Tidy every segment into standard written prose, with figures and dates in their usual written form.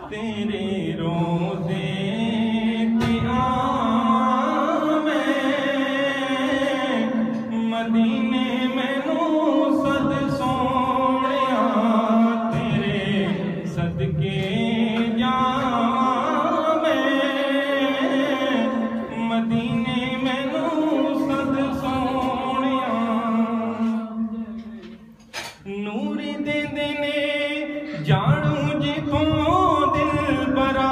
तेरे रोज़े ते आवां मैं मदीने मैनू सद सोहणिया तेरे सदके जावां मैं मदीने मैनू सद सोहणिया नूर देंदे ने जानू जिथों दिल बरा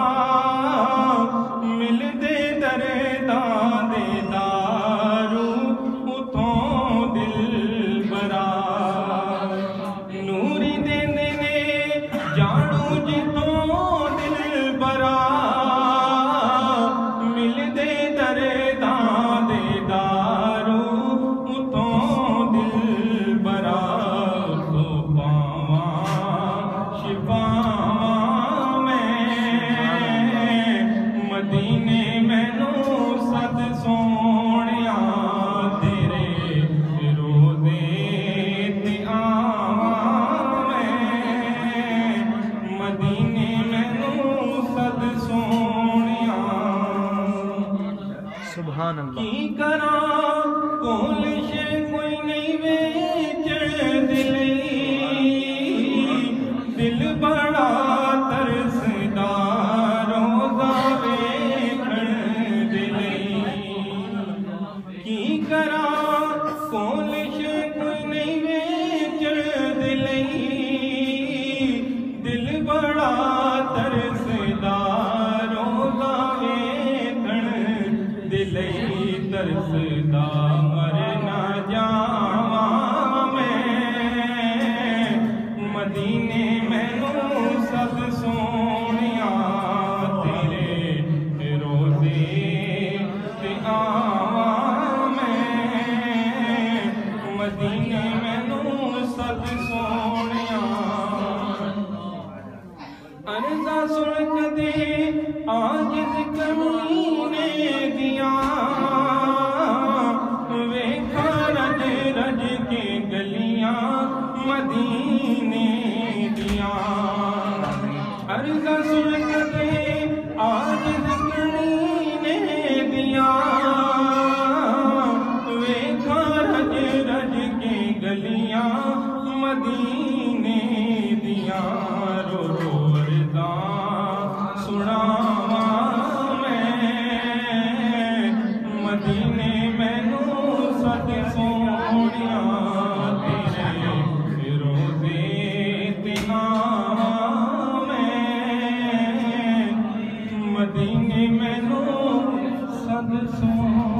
मिलदे दरदां दे दारू उथों दिल बरा नूर देंदे ने जानू जिथों दिल बरा मिलदे दरदां दे दारू उथों दिल बरा मदीने मैनू सद सोहणिया तेरे रोज़े ते आवां मैं मदीने मैनू सद सोहणिया सुभान अल्लाह की करां कोल शे कोई नहीं वेचण दिल बड़ा तरसदा रोज़ा वेखण दे की करां कोल शे कोई नहीं वेचण दिल बड़ा तरसदा रोज़ा वेखण दे तरसदा मर ना जावां मैं मदीने मैनू सद सोहणिया तेरे रोज़े ते आवां मैं मदीने मैनू सद सोहणिया अर्ज़ा सुन कदे आजिज़ कमीने दियां वेखा रज रज के गलियां मदीने दियां अर्ज़ा सुन कदे आजिज़ कमीने दियां वेखा रज रज के गलियां मदीने दियां रो रो अर्ज़ां सुनावां मैं मदीने मैनू सद सोहणिया तेरे रोज़े ते आवां मैं मदीने मैनू सद सोहणिया।